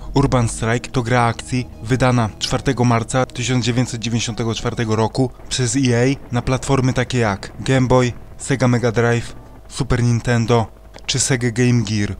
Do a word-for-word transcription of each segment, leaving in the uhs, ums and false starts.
Urban Strike to gra akcji wydana czwartego marca tysiąc dziewięćset dziewięćdziesiątego czwartego roku przez E A na platformy takie jak Game Boy, Sega Mega Drive, Super Nintendo czy Sega Game Gear.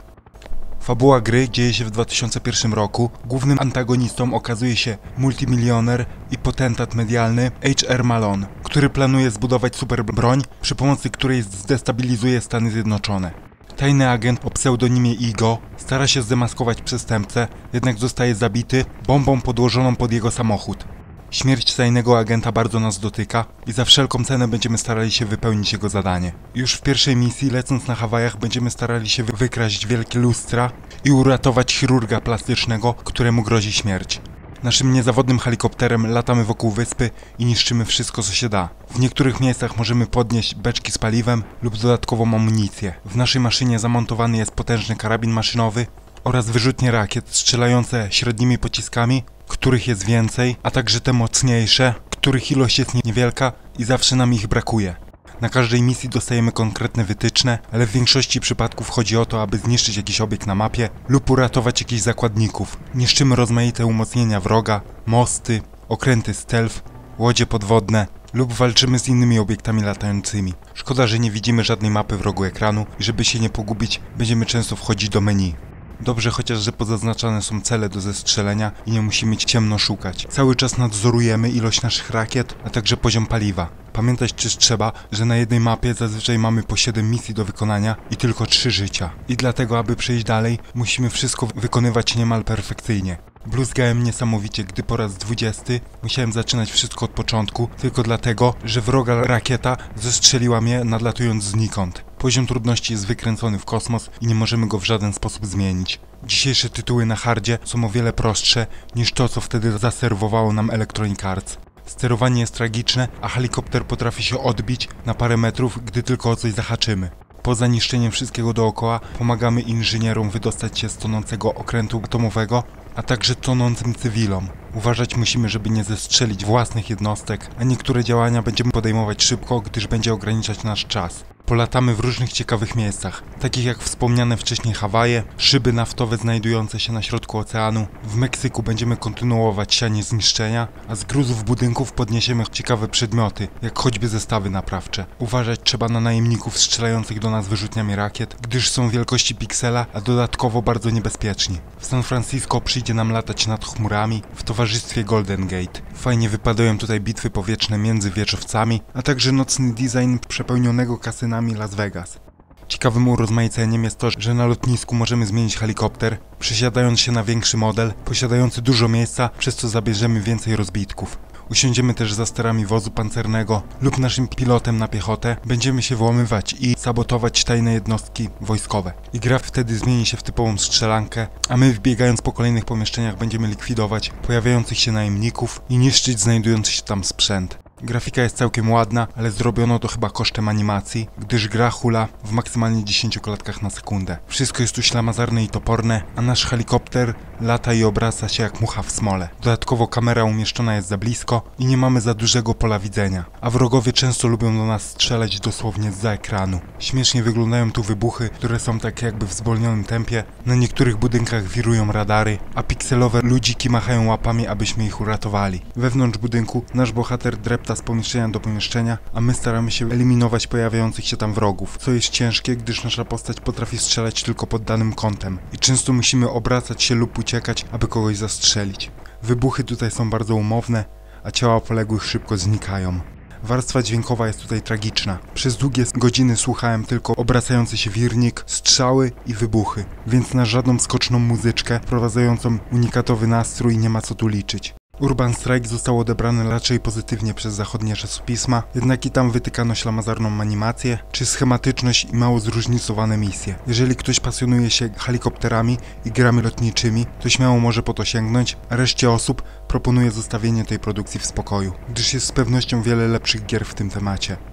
Fabuła gry dzieje się w dwa tysiące pierwszym roku. Głównym antagonistą okazuje się multimilioner i potentat medialny H R Malone, który planuje zbudować super broń, przy pomocy której zdestabilizuje Stany Zjednoczone. Tajny agent o pseudonimie Igo stara się zdemaskować przestępcę, jednak zostaje zabity bombą podłożoną pod jego samochód. Śmierć tajnego agenta bardzo nas dotyka i za wszelką cenę będziemy starali się wypełnić jego zadanie. Już w pierwszej misji, lecąc na Hawajach, będziemy starali się wykraść wielkie lustra i uratować chirurga plastycznego, któremu grozi śmierć. Naszym niezawodnym helikopterem latamy wokół wyspy i niszczymy wszystko, co się da. W niektórych miejscach możemy podnieść beczki z paliwem lub dodatkową amunicję. W naszej maszynie zamontowany jest potężny karabin maszynowy oraz wyrzutnie rakiet strzelające średnimi pociskami, których jest więcej, a także te mocniejsze, których ilość jest niewielka i zawsze nam ich brakuje. Na każdej misji dostajemy konkretne wytyczne, ale w większości przypadków chodzi o to, aby zniszczyć jakiś obiekt na mapie lub uratować jakichś zakładników. Niszczymy rozmaite umocnienia wroga, mosty, okręty stealth, łodzie podwodne lub walczymy z innymi obiektami latającymi. Szkoda, że nie widzimy żadnej mapy w rogu ekranu i żeby się nie pogubić, będziemy często wchodzić do menu. Dobrze chociaż, że pozaznaczane są cele do zestrzelenia i nie musimy ciemno szukać. Cały czas nadzorujemy ilość naszych rakiet, a także poziom paliwa. Pamiętać też trzeba, że na jednej mapie zazwyczaj mamy po siedem misji do wykonania i tylko trzy życia. I dlatego, aby przejść dalej, musimy wszystko wykonywać niemal perfekcyjnie. Bluzgałem niesamowicie, gdy po raz dwudziesty musiałem zaczynać wszystko od początku, tylko dlatego, że wroga rakieta zestrzeliła mnie nadlatując znikąd. Poziom trudności jest wykręcony w kosmos i nie możemy go w żaden sposób zmienić. Dzisiejsze tytuły na hardzie są o wiele prostsze niż to, co wtedy zaserwowało nam Electronic Arts. Sterowanie jest tragiczne, a helikopter potrafi się odbić na parę metrów, gdy tylko o coś zahaczymy. Poza niszczeniem wszystkiego dookoła, pomagamy inżynierom wydostać się z tonącego okrętu atomowego, a także tonącym cywilom. Uważać musimy, żeby nie zestrzelić własnych jednostek, a niektóre działania będziemy podejmować szybko, gdyż będzie ograniczać nasz czas. Polatamy w różnych ciekawych miejscach, takich jak wspomniane wcześniej Hawaje, szyby naftowe znajdujące się na środku oceanu. W Meksyku będziemy kontynuować sianie zniszczenia, a z gruzów budynków podniesiemy ciekawe przedmioty, jak choćby zestawy naprawcze. Uważać trzeba na najemników strzelających do nas wyrzutniami rakiet, gdyż są wielkości piksela, a dodatkowo bardzo niebezpieczni. W San Francisco przyjdzie nam latać nad chmurami w towarzystwie Golden Gate. Fajnie wypadają tutaj bitwy powietrzne między wieżowcami, a także nocny design przepełnionego kasynami Las Vegas. Ciekawym urozmaiceniem jest to, że na lotnisku możemy zmienić helikopter, przesiadając się na większy model, posiadający dużo miejsca, przez co zabierzemy więcej rozbitków. Usiądziemy też za sterami wozu pancernego lub naszym pilotem na piechotę, będziemy się włamywać i sabotować tajne jednostki wojskowe. I gra wtedy zmieni się w typową strzelankę, a my wbiegając po kolejnych pomieszczeniach będziemy likwidować pojawiających się najemników i niszczyć znajdujący się tam sprzęt. Grafika jest całkiem ładna, ale zrobiono to chyba kosztem animacji, gdyż gra hula w maksymalnie dziesięciu klatkach na sekundę. Wszystko jest tu ślamazarne i toporne, a nasz helikopter lata i obraca się jak mucha w smole. Dodatkowo kamera umieszczona jest za blisko i nie mamy za dużego pola widzenia, a wrogowie często lubią do nas strzelać dosłownie zza ekranu. Śmiesznie wyglądają tu wybuchy, które są tak jakby w zwolnionym tempie, na niektórych budynkach wirują radary, a pikselowe ludziki machają łapami, abyśmy ich uratowali. Wewnątrz budynku nasz bohater drepta z pomieszczenia do pomieszczenia, a my staramy się eliminować pojawiających się tam wrogów, co jest ciężkie, gdyż nasza postać potrafi strzelać tylko pod danym kątem i często musimy obracać się lub uciekać, aby kogoś zastrzelić. Wybuchy tutaj są bardzo umowne, a ciała poległych szybko znikają. Warstwa dźwiękowa jest tutaj tragiczna. Przez długie godziny słuchałem tylko obracający się wirnik, strzały i wybuchy, więc na żadną skoczną muzyczkę wprowadzającą unikatowy nastrój nie ma co tu liczyć. Urban Strike został odebrany raczej pozytywnie przez zachodnie czasopisma, jednak i tam wytykano ślamazarną animację, czy schematyczność i mało zróżnicowane misje. Jeżeli ktoś pasjonuje się helikopterami i grami lotniczymi, to śmiało może po to sięgnąć, a reszcie osób proponuję zostawienie tej produkcji w spokoju, gdyż jest z pewnością wiele lepszych gier w tym temacie.